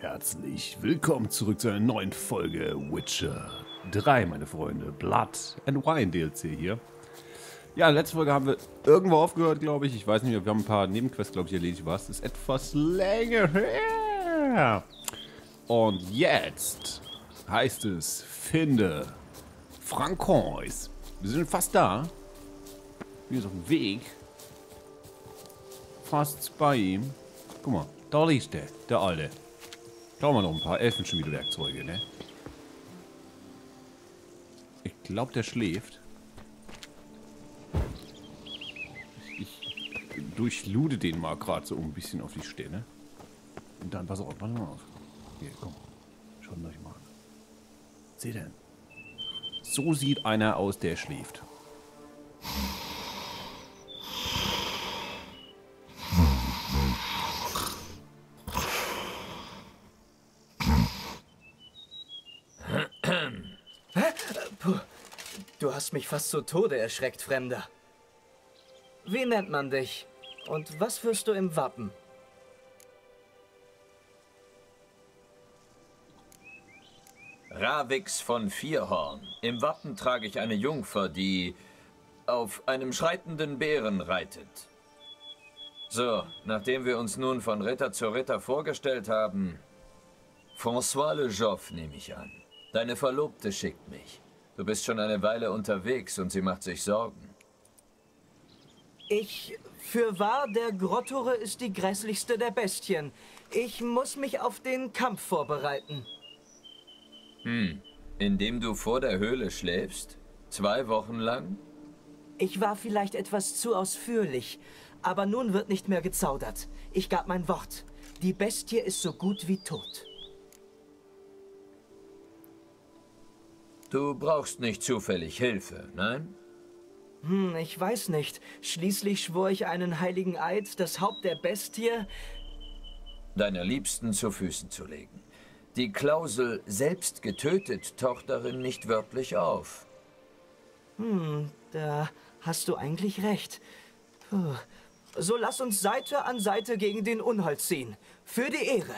Herzlich willkommen zurück zu einer neuen Folge Witcher 3, meine Freunde. Blood and Wine DLC hier. Ja, letzte Folge haben wir irgendwo aufgehört, glaube ich. Ich weiß nicht, wir haben ein paar Nebenquests, glaube ich, erledigt. Was? Das ist etwas länger her. Und jetzt heißt es, finde Francois. Wir sind fast da. Wir sind auf dem Weg. Fast bei ihm. Guck mal, da liegt der Alte. Schauen wir noch ein paar Elfenschmiedewerkzeuge, ne? Ich glaube, der schläft. Ich durchlude den mal gerade so ein bisschen auf die Stelle. Und dann, pass auf. Hier, komm. Schaut euch mal an. Seht ihr denn? So sieht einer aus, der schläft. Du hast mich fast zu Tode erschreckt, Fremder. Wie nennt man dich? Und was führst du im Wappen? Ravix von Vierhorn. Im Wappen trage ich eine Jungfer, die auf einem schreitenden Bären reitet. So, nachdem wir uns nun von Ritter zu Ritter vorgestellt haben, François Le Joff nehme ich an. Deine Verlobte schickt mich. Du bist schon eine Weile unterwegs und sie macht sich Sorgen. Fürwahr, der Grottore ist die grässlichste der Bestien. Ich muss mich auf den Kampf vorbereiten. Indem du vor der Höhle schläfst? 2 Wochen lang? Ich war vielleicht etwas zu ausführlich, aber nun wird nicht mehr gezaudert. Ich gab mein Wort. Die Bestie ist so gut wie tot. Du brauchst nicht zufällig Hilfe, nein? Ich weiß nicht. Schließlich schwor ich einen heiligen Eid, das Haupt der Bestie Deiner Liebsten zu Füßen zu legen. Die Klausel selbst getötet taucht darin nicht wörtlich auf. Da hast du eigentlich recht. Puh. So lass uns Seite an Seite gegen den Unhold ziehen. Für die Ehre.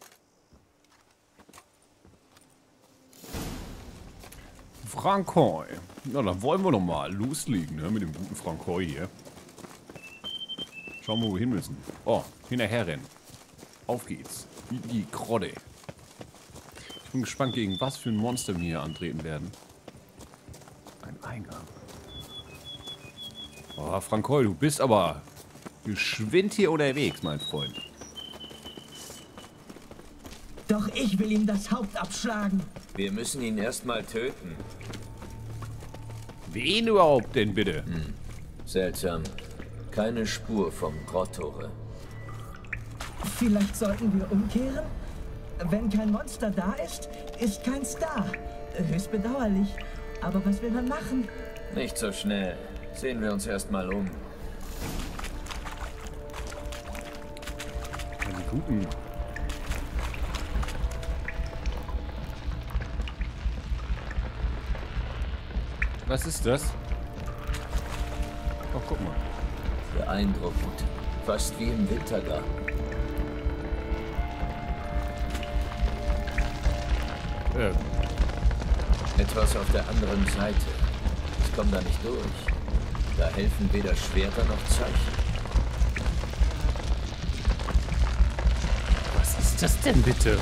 Francois. Na, dann wollen wir noch mal loslegen, ne, mit dem guten Francois hier. Schauen wir, wo wir hin müssen. Oh, hinterher rennen. Auf geht's. In die Grotte. Ich bin gespannt, gegen was für ein Monster wir hier antreten werden. Ein Eingang. Oh, Francois, du bist aber geschwind hier unterwegs, mein Freund. Doch ich will ihm das Haupt abschlagen. Wir müssen ihn erstmal töten. Wen überhaupt denn bitte? Seltsam. Keine Spur vom Grottore. Vielleicht sollten wir umkehren? Wenn kein Monster da ist, ist keins da. Höchst bedauerlich. Aber was will man machen? Nicht so schnell. Sehen wir uns erstmal um. Die guten. Was ist das? Oh, guck mal. Beeindruckend. Fast wie im Wintergarten. Etwas auf der anderen Seite. Ich komme da nicht durch. Da helfen weder Schwerter noch Zeichen. Was ist das denn bitte?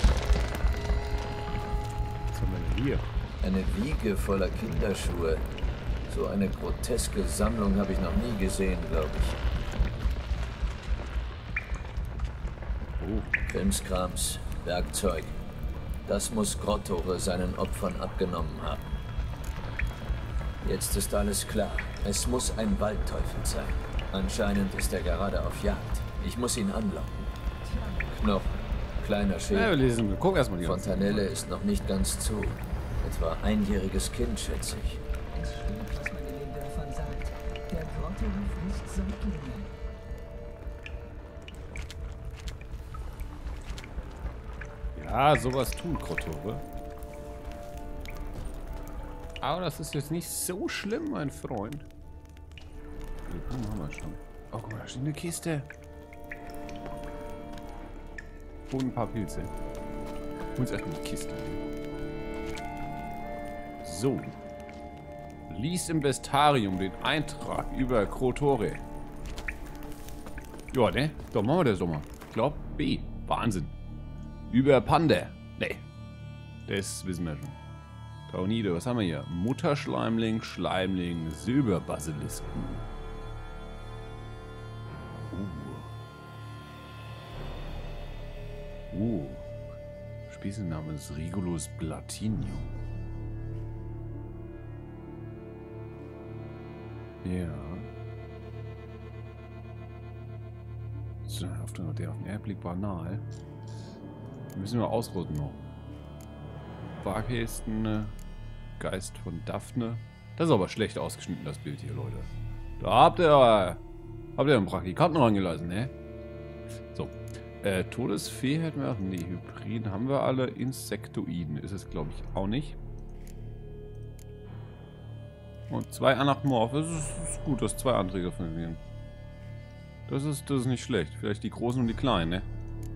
Was haben wir denn hier? Eine Wiege voller Kinderschuhe. So eine groteske Sammlung habe ich noch nie gesehen, glaube ich. Oh. Krimskrams, Werkzeug. Das muss Grottore seinen Opfern abgenommen haben. Jetzt ist alles klar. Es muss ein Waldteufel sein. Anscheinend ist er gerade auf Jagd. Ich muss ihn anlocken. Knochen, kleiner Schädel. Ja, wir lesen. Wir gucken erstmal die Fontanelle ist noch nicht ganz zu. Etwa einjähriges Kind, schätze ich. Es stimmt, was man in den Dörfern sagt. Der Grottore frisst Säuglinge. Ja, sowas tut Grottore. Aber das ist jetzt nicht so schlimm, mein Freund. Den haben wir schon. Oh, guck mal, da steht eine Kiste. Und ein paar Pilze. Uns erstmal die Kiste. So. Lies im Bestarium den Eintrag über Krotore. Ja, ne? Doch, machen wir das doch mal. Ich glaube, B. Wahnsinn. Über Panda. Ne. Das wissen wir schon. Taunide, was haben wir hier? Mutterschleimling, Schleimling, Silberbasilisken. Spießenname ist Regulus Blatinium. Ja. So, auf den Erblick banal. Müssen wir ausrüsten noch. Waghästen, Geist von Daphne. Das ist aber schlecht ausgeschnitten, das Bild hier, Leute. Da habt ihr einen Praktikanten rangelassen, ne? So. Todesfee hätten wir auch. Ne, Hybriden haben wir alle. Insektoiden ist es, glaube ich, auch nicht. Und 2 Anachmorph. Das ist gut, dass 2 Anträge funktionieren. Das ist nicht schlecht. Vielleicht die Großen und die Kleinen, ne?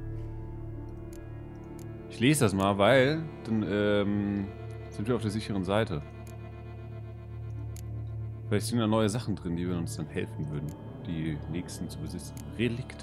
Ich lese das mal, weil dann sind wir auf der sicheren Seite. Vielleicht sind da neue Sachen drin, die uns dann helfen würden, die nächsten zu besitzen. Relikte.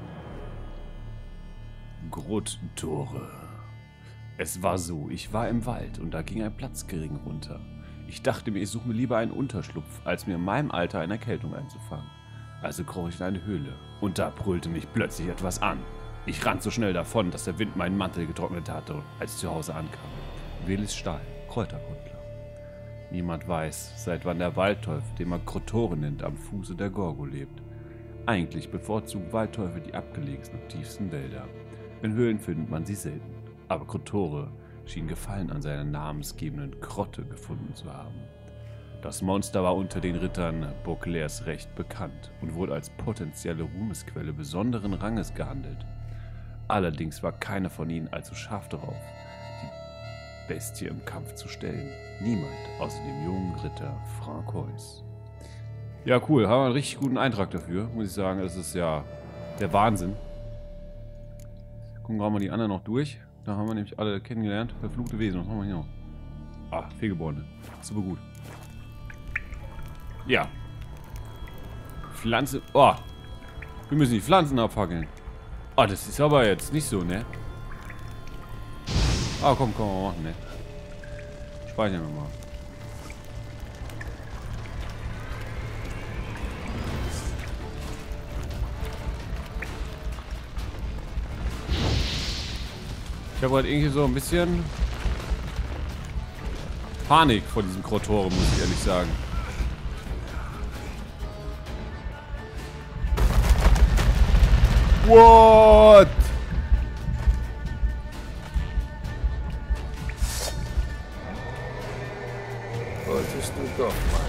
Grottore. Es war so, ich war im Wald und da ging ein Platzgering runter. Ich dachte mir, ich suche mir lieber einen Unterschlupf, als mir in meinem Alter eine Erkältung einzufangen. Also kroch ich in eine Höhle und da brüllte mich plötzlich etwas an. Ich rannte so schnell davon, dass der Wind meinen Mantel getrocknet hatte, als ich zu Hause ankam. Willis Stahl, Kräuterkundler. Niemand weiß, seit wann der Waldteufel, den man Krottore nennt, am Fuße der Gorgo lebt. Eigentlich bevorzugen Waldteufel die abgelegensten und tiefsten Wälder. In Höhlen findet man sie selten. Aber Krottore schien Gefallen an seiner namensgebenden Grotte gefunden zu haben. Das Monster war unter den Rittern Beauclairs recht bekannt und wurde als potenzielle Ruhmesquelle besonderen Ranges gehandelt. Allerdings war keiner von ihnen allzu scharf darauf, die Bestie im Kampf zu stellen. Niemand außer dem jungen Ritter Francois. Ja, cool. Haben wir einen richtig guten Eintrag dafür, muss ich sagen. Das ist ja der Wahnsinn. Gucken wir mal die anderen noch durch. Da haben wir nämlich alle kennengelernt. Verfluchte Wesen. Was haben wir hier noch? Ah, Fehlgeborene. Super gut. Ja. Pflanze. Oh. Wir müssen die Pflanzen abfackeln. Ah, das ist aber jetzt nicht so, ne? Ah, komm, wir machen, ne? Speichern wir mal. Ich habe halt irgendwie so ein bisschen Panik vor diesem Krottore, muss ich ehrlich sagen. What? Wolltest du doch mal.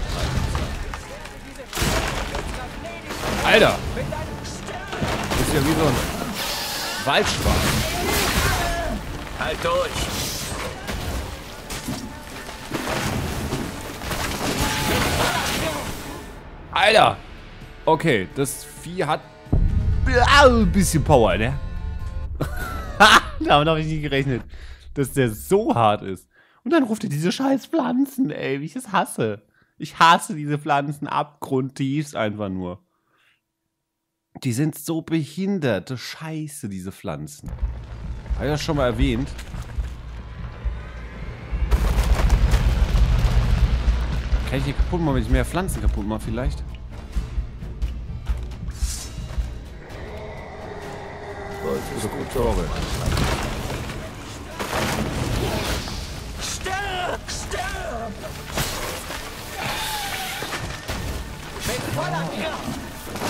Alter! Das ist ja wie so ein Waldschwein. Halt durch! Alter! Okay, das Vieh hat ein bisschen Power, ne? Damit habe ich nicht gerechnet, dass der so hart ist. Und dann ruft er diese scheiß Pflanzen, ey, wie ich es hasse. Ich hasse diese Pflanzen abgrundtiefst einfach nur. Die sind so behinderte Scheiße, diese Pflanzen. Habe ich das schon mal erwähnt? Kann ich die kaputt machen, wenn ich mehr Pflanzen kaputt mache vielleicht? Wolltest du doch mal. Stirb! Stirb! Mit voller Kraft!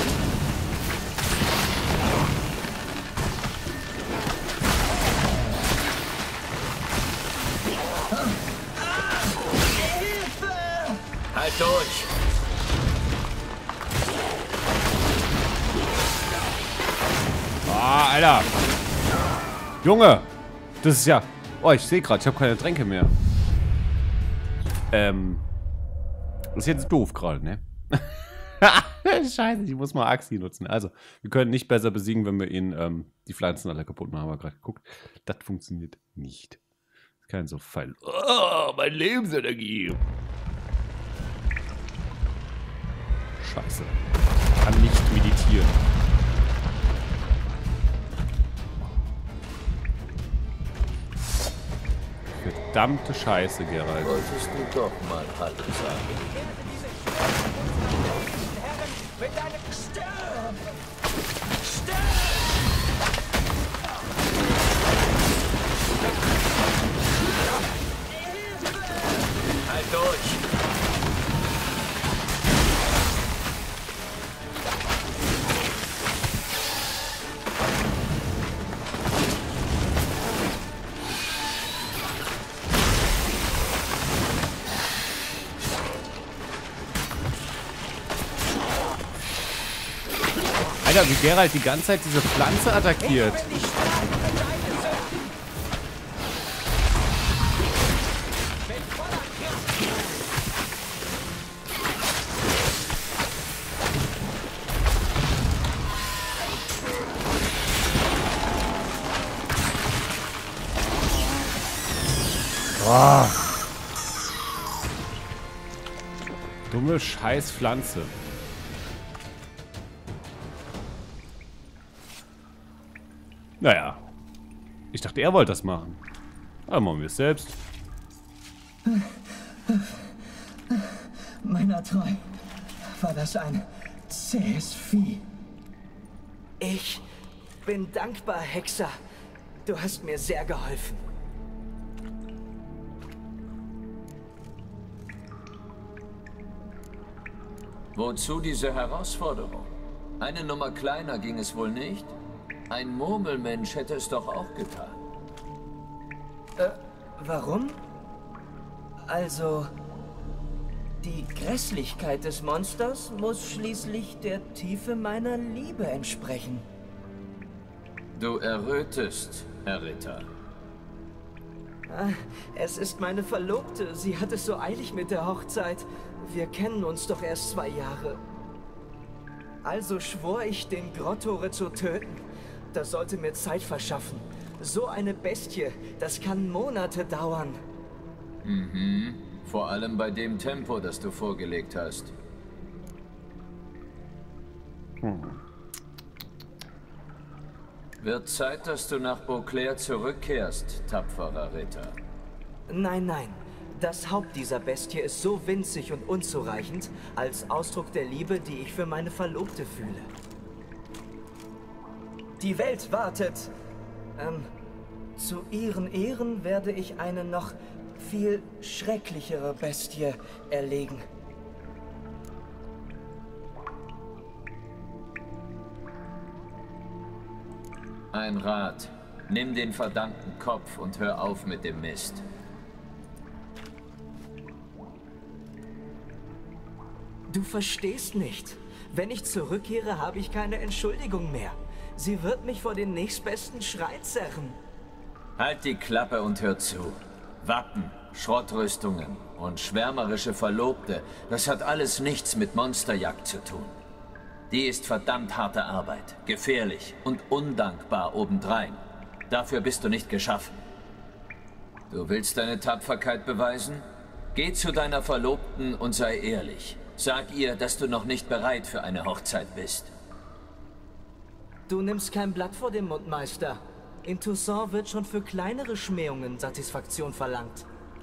Halt durch! Ah, Alter! Junge! Das ist ja... Oh, ich sehe gerade, ich habe keine Tränke mehr. Das ist jetzt doof gerade, ne? Scheiße, ich muss mal Axi nutzen. Also, wir können nicht besser besiegen, wenn wir ihn die Pflanzen alle kaputt machen. Haben wir gerade geguckt. Das funktioniert nicht. Das ist kein so Fall. Oh, meine Lebensenergie. Scheiße. Ich kann nicht meditieren. Verdammte Scheiße, Geralt. Wolltest du doch mal Hallo sagen? Mit einem Stirb! Halt durch! Alter, wie Geralt die ganze Zeit diese Pflanze attackiert. Boah. Dumme Scheißpflanze. Naja. Ich dachte, er wollte das machen. Aber machen wir es selbst. Meiner treu war das ein zähes Vieh. Ich bin dankbar, Hexer. Du hast mir sehr geholfen. Wozu diese Herausforderung? Eine Nummer kleiner ging es wohl nicht? Ein Murmelmensch hätte es doch auch getan. Warum? Also, die Grässlichkeit des Monsters muss schließlich der Tiefe meiner Liebe entsprechen. Du errötest, Herr Ritter. Es ist meine Verlobte. Sie hat es so eilig mit der Hochzeit. Wir kennen uns doch erst 2 Jahre. Also schwor ich, den Grottore zu töten. Das sollte mir Zeit verschaffen. So eine Bestie, das kann Monate dauern. Mhm. Vor allem bei dem Tempo, das du vorgelegt hast. Wird Zeit, dass du nach Beauclair zurückkehrst, tapferer Ritter. Nein, nein. Das Haupt dieser Bestie ist so winzig und unzureichend, als Ausdruck der Liebe, die ich für meine Verlobte fühle. Die Welt wartet. Zu ihren Ehren werde ich eine noch viel schrecklichere Bestie erlegen. Ein Rat. Nimm den verdammten Kopf und hör auf mit dem Mist. Du verstehst nicht. Wenn ich zurückkehre, habe ich keine Entschuldigung mehr. Sie wird mich vor den nächstbesten Schrein zerren. Halt die Klappe und hör zu. Wappen, Schrottrüstungen und schwärmerische Verlobte, das hat alles nichts mit Monsterjagd zu tun. Die ist verdammt harte Arbeit, gefährlich und undankbar obendrein. Dafür bist du nicht geschaffen. Du willst deine Tapferkeit beweisen? Geh zu deiner Verlobten und sei ehrlich. Sag ihr, dass du noch nicht bereit für eine Hochzeit bist. Du nimmst kein Blatt vor den Mund, Meister. In Toussaint wird schon für kleinere Schmähungen Satisfaktion verlangt.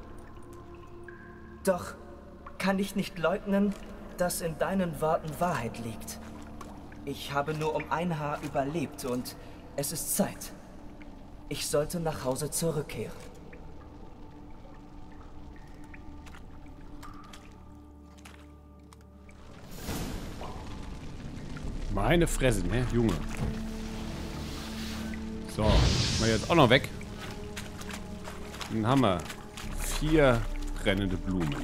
Doch kann ich nicht leugnen, dass in deinen Worten Wahrheit liegt. Ich habe nur um ein Haar überlebt und es ist Zeit. Ich sollte nach Hause zurückkehren. Meine Fresse, ne, Junge. So, mal jetzt auch noch weg. Dann haben wir 4 brennende Blumen.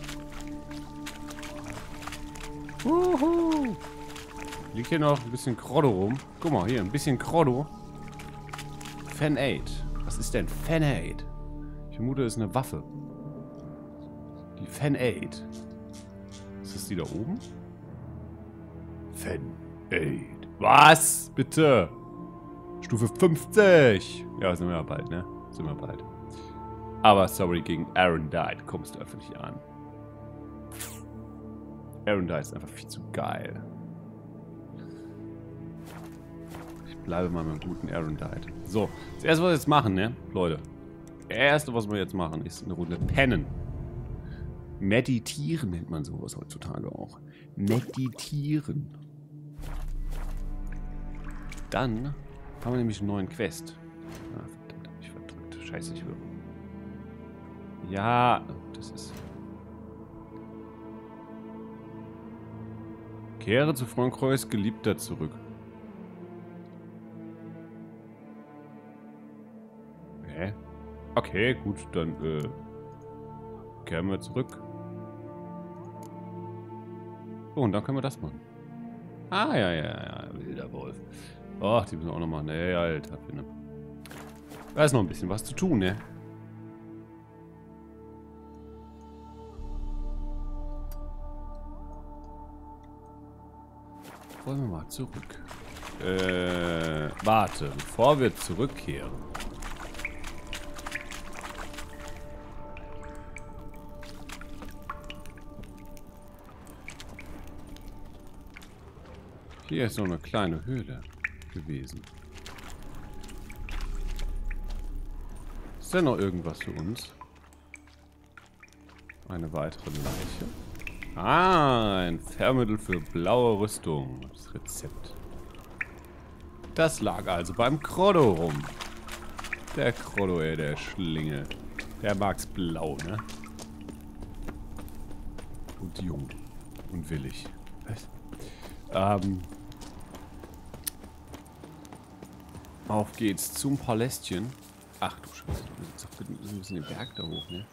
Wuhu. Liegt hier noch ein bisschen Krotto rum. Guck mal, hier, ein bisschen Krotto. Fan-Aid. Was ist denn Fan-Aid? Ich vermute, das ist eine Waffe. Die Fan-Aid. Ist das die da oben? Fan-Aid. Was? Bitte? Stufe 50. Ja, sind wir ja bald, ne? Sind wir bald. Aber sorry, gegen Arendite kommst du einfach nicht an. Arendite ist einfach viel zu geil. Ich bleibe mal mit dem guten Arendite. So, das erste, was wir jetzt machen, ne? Leute. Das erste, was wir jetzt machen, ist eine Runde pennen. Meditieren nennt man sowas heutzutage auch. Meditieren. Dann haben wir nämlich einen neuen Quest. Ah, verdammt, hab ich verdrückt. Scheiße, ich will. Ja, das ist. Kehre zu Frankreus Geliebter zurück. Hä? Okay, gut, dann kehren wir zurück. Oh, und dann können wir das machen. Ah, ja, wilder Wolf. Ach, die müssen wir auch noch machen. Nee, Alter, finde. Da ist noch ein bisschen was zu tun, ne? Wollen wir mal zurück. Warte, bevor wir zurückkehren. Hier ist noch eine kleine Höhle gewesen. Ist da noch irgendwas für uns? Eine weitere Leiche. Ah, ein Fährmittel für blaue Rüstung. Das Rezept. Das lag also beim Krollo rum. Der Krollo, ey, der Schlingel. Der mag's blau, ne? Und jung. Und willig. Was? Auf geht's zum Palästchen. Ach du Scheiße, wir müssen den Berg da hoch, ne?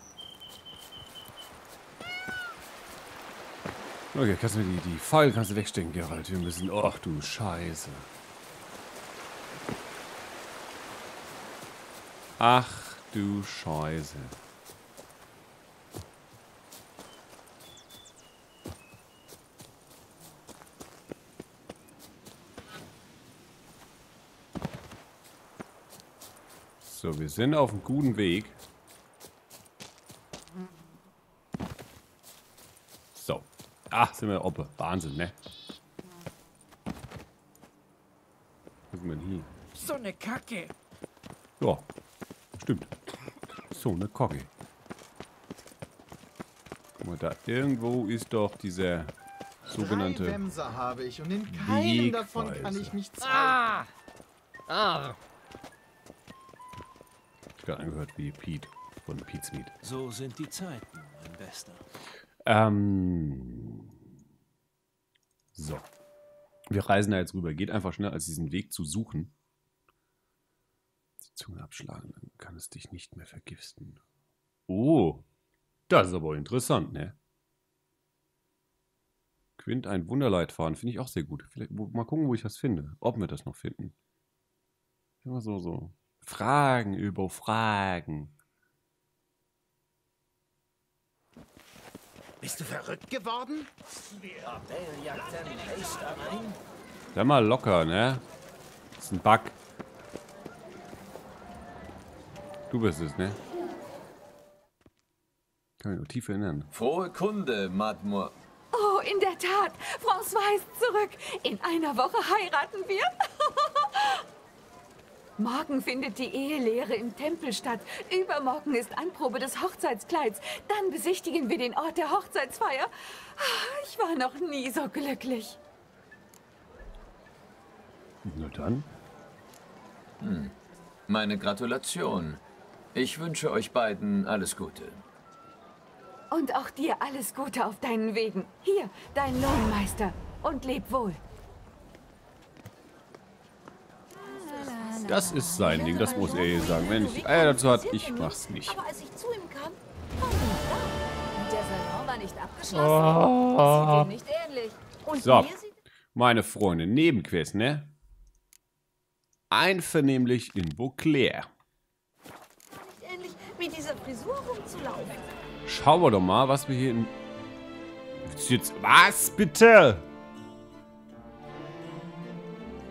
Okay, kannst du die Pfeile kannst du wegstecken, Geralt. Wir müssen. Ach du Scheiße. Ach du Scheiße. So, wir sind auf einem guten Weg. So. Ach, sind wir oppe. Wahnsinn, ne? Wo sind wir denn hier? So eine Kacke. Ja, stimmt. So eine Kacke. Guck mal, da irgendwo ist doch dieser sogenannte 3 Wämser habe ich und in keinem davon kann ich mich zeigen. Ah! gerade angehört wie Pete von Pete's Meat. So sind die Zeiten, mein Bester. So. Wir reisen da jetzt rüber. Geht einfach schneller, als diesen Weg zu suchen. Die Zunge abschlagen, dann kann es dich nicht mehr vergiften. Oh, das ist aber interessant, ne? Quint ein Wunderleitfaden, finde ich auch sehr gut. Vielleicht, mal gucken, wo ich das finde. Ob wir das noch finden. Immer so. Fragen über Fragen. Bist du verrückt geworden? Sei mal locker, ne? Das ist ein Bug. Du bist es, ne? Kann mich noch tief erinnern. Frohe Kunde, Mademoiselle. Oh, in der Tat. François ist zurück. In einer Woche heiraten wir. Morgen findet die Ehelehre im Tempel statt. Übermorgen ist Anprobe des Hochzeitskleids. Dann besichtigen wir den Ort der Hochzeitsfeier. Ich war noch nie so glücklich. Na dann. Meine Gratulation. Ich wünsche euch beiden alles Gute. Und auch dir alles Gute auf deinen Wegen. Hier, dein Lohnmeister. Und leb wohl. Das ist sein Ding, das muss er hier sagen. Wenn ich Eier dazu hat, ich mach's nicht. Aber als ich zu ihm kam, war niemand da. Und der Salon war nicht abgeschlossen. Das sieht ihm nicht ähnlich. Und So, mir sieht meine Freunde, Nebenquest, ne? Einvernehmlich in Beauclair. es nicht ähnlich, mit dieser Frisur rumzulaufen. Schauen wir doch mal, was wir hier in... Jetzt, was, bitte?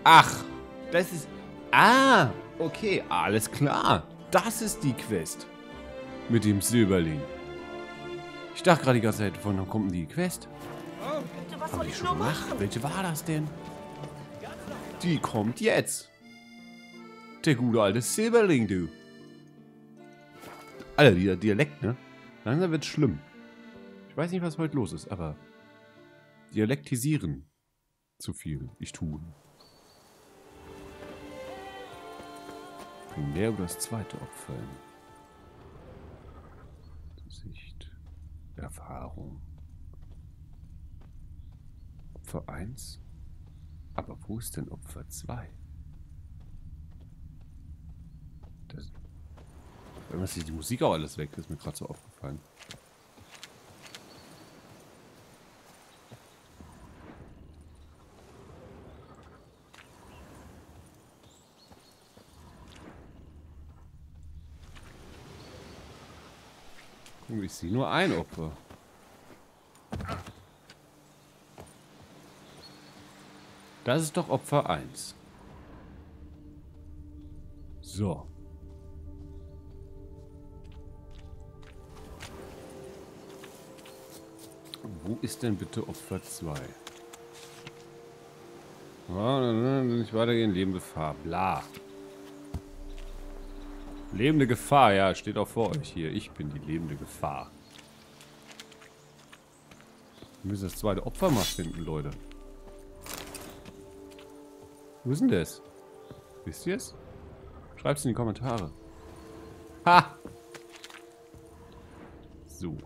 Ach, das ist... Ah, okay, alles klar. Das ist die Quest. Mit dem Silberling. Ich dachte gerade die ganze Zeit, von wann kommt denn die Quest? Was Haben soll die ich schon nur gemacht? machen? Welche war das denn? Die kommt jetzt. Der gute alte Silberling, du. Alter, dieser Dialekt, ne? Langsam wird's schlimm. Ich weiß nicht, was heute los ist, aber... Dialektisieren. Zu viel. Ich tue. Mehr über das zweite Opfer. Sicht. Erfahrung. Opfer 1? Aber wo ist denn Opfer 2? Das... Wenn man sich die Musik auch alles weg, ist mir gerade so aufgefallen. Ich sehe nur ein Opfer. Das ist doch Opfer 1. So. Wo ist denn bitte Opfer 2? Nicht weitergehen, lebende Gefahr. Bla. Lebende Gefahr, ja, steht auch vor euch hier. Ich bin die lebende Gefahr. Wir müssen das zweite Opfer mal finden, Leute. Wo ist denn das? Wisst ihr es? Schreibt es in die Kommentare. Ha! So.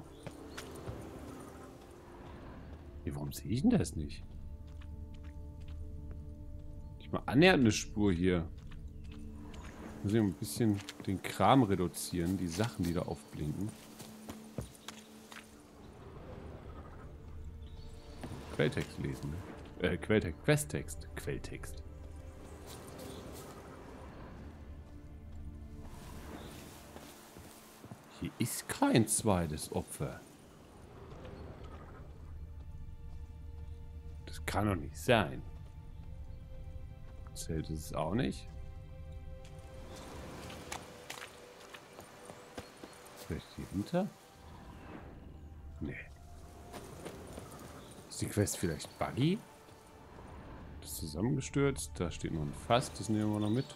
Hier, warum sehe ich denn das nicht? Ich mal annähernd eine Spur hier. Muss ich ein bisschen den Kram reduzieren, die Sachen, die da aufblinken. Quelltext lesen, ne? Quelltext, Questtext, Quelltext. Hier ist kein zweites Opfer. Das kann doch nicht sein. Zählt es auch nicht. Vielleicht hier hinter? Nee. Ist die Quest vielleicht buggy? Das ist zusammengestürzt. Da steht noch ein Fass. Das nehmen wir noch mit.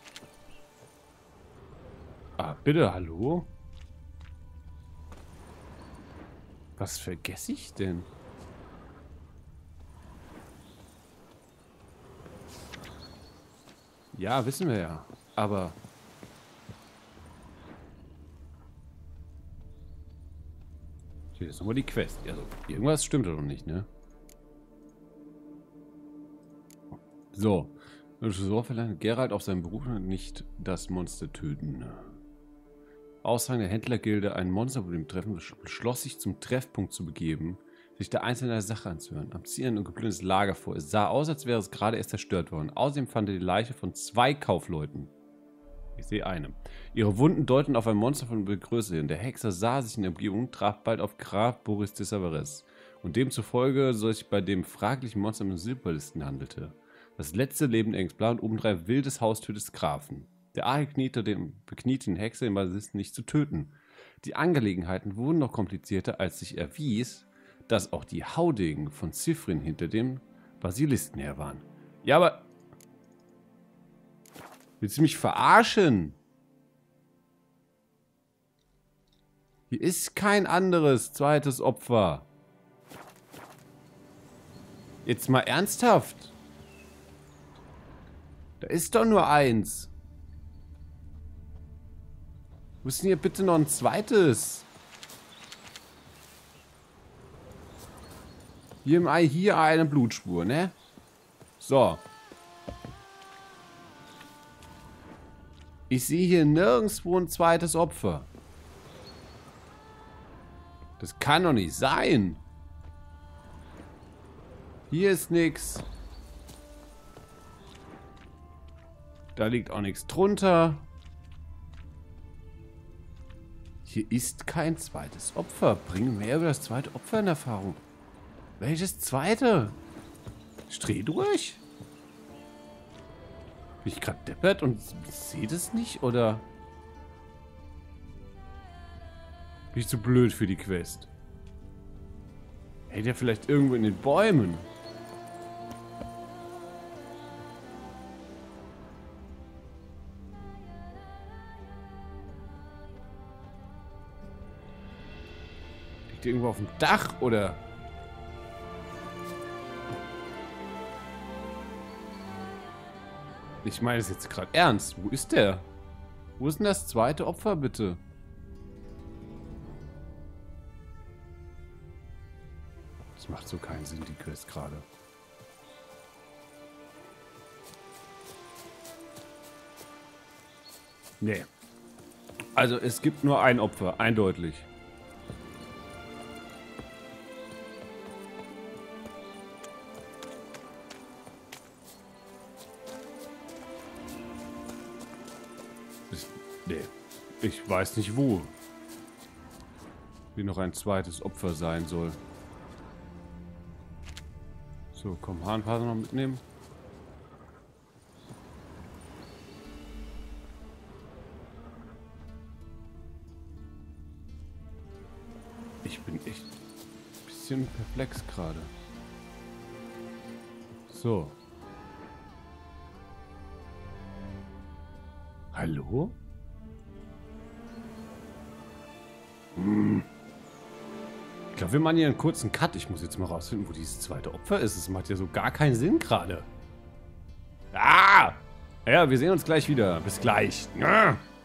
Ah, bitte, hallo? Was vergesse ich denn? Ja, wissen wir ja. Aber... Hier ist nochmal die Quest. Also, irgendwas stimmt doch nicht, ne? So. So verlangt Geralt auf seinen Beruf nicht das Monster töten. Aussage der Händlergilde, ein Monsterproblem treffen, beschloss sich zum Treffpunkt zu begeben, sich der einzelne Sache anzuhören. Am Zielen und geplündertes Lager vor. Es sah aus, als wäre es gerade erst zerstört worden. Außerdem fand er die Leiche von 2 Kaufleuten. Ich sehe eine. Ihre Wunden deuten auf ein Monster von Größe hin. Der Hexer sah sich in der Umgebung, traf bald auf Graf Boris de Savares. Und demzufolge soll es sich bei dem fraglichen Monster mit Silberlisten handelte. Das letzte lebende Exemplar und obendrein wildes Haustür des Grafen. Der Arche bekniete den Hexer, den Basilisken nicht zu töten. Die Angelegenheiten wurden noch komplizierter, als sich erwies, dass auch die Haudegen von Zifrin hinter dem Basilisken her waren. Ja, aber... Willst du mich verarschen? Hier ist kein anderes zweites Opfer. Jetzt mal ernsthaft. Da ist doch nur eins. Wo ist denn hier bitte noch ein zweites? Hier im Ei, hier eine Blutspur, ne? So. Ich sehe hier nirgendwo ein zweites Opfer. Das kann doch nicht sein. Hier ist nichts. Da liegt auch nichts drunter. Hier ist kein zweites Opfer. Bring mehr über das zweite Opfer in Erfahrung. Welches zweite? Ich dreh durch. Bin ich gerade deppert und sehe das nicht, oder? Bin ich zu blöd für die Quest? Hält der vielleicht irgendwo in den Bäumen? Liegt der irgendwo auf dem Dach, oder? Ich meine es jetzt gerade ernst. Wo ist der? Wo ist denn das zweite Opfer, bitte? Das macht so keinen Sinn, die Quest gerade. Nee. Also es gibt nur ein Opfer, eindeutig. Nee. Ich weiß nicht wo. Wie noch ein zweites Opfer sein soll. So, komm, Hahnpase noch mitnehmen. Ich bin echt ein bisschen perplex gerade. So. Hallo? Ich glaube, wir machen hier einen kurzen Cut. Ich muss jetzt mal rausfinden, wo dieses zweite Opfer ist. Es macht ja so gar keinen Sinn gerade. Ah! Ja, wir sehen uns gleich wieder. Bis gleich.